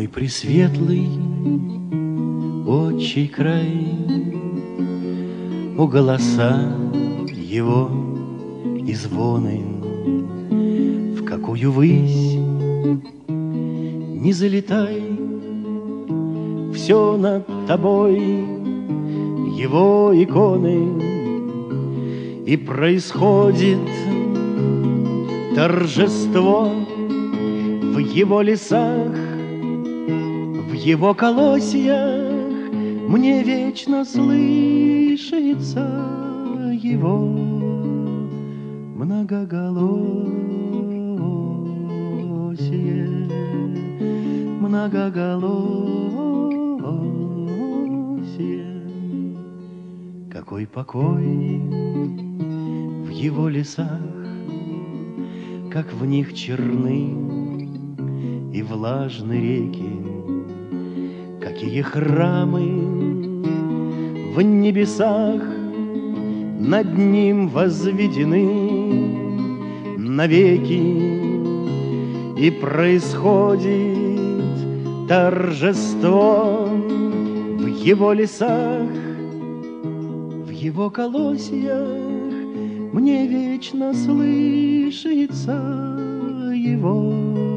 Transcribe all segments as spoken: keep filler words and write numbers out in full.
Мой пресветлый отчий край, о голоса его и звоны, в какую высь не залетай, все над тобой его иконы, и происходит торжество в его лесах, в его колосьях. Мне вечно слышится его многоголосие, многоголосие. Какой покой в его лесах, как в них черны и влажны реки, какие храмы в небесах над ним возведены навеки, и происходит торжество в его лесах, в его колосьях. Мне вечно слышится его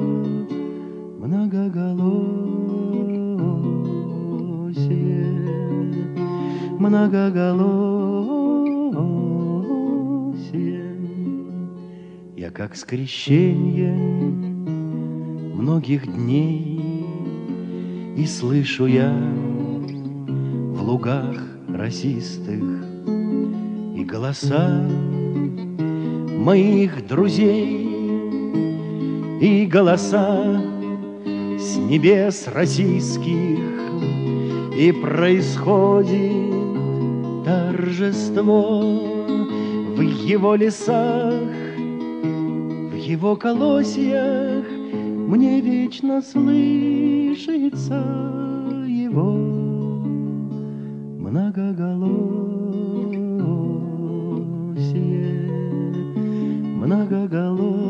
многоголосие, многоголосие. Я как скрещение многих дней, и слышу я в лугах росистых и голоса моих друзей, и голоса с небес российских, и происходит торжество в его лесах, в его колосьях. Мне вечно слышится его многоголосие, многоголосие.